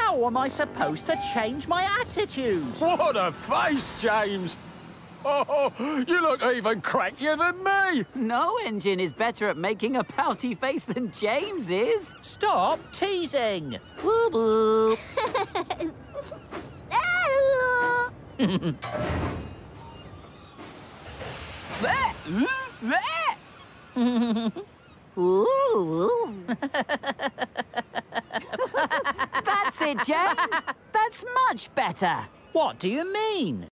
How am I supposed to change my attitude? What a face, James! Oh, you look even crankier than me! No engine is better at making a pouty face than James is. Stop teasing! Woo boo! Ooh. That's it, James. That's much better. What do you mean?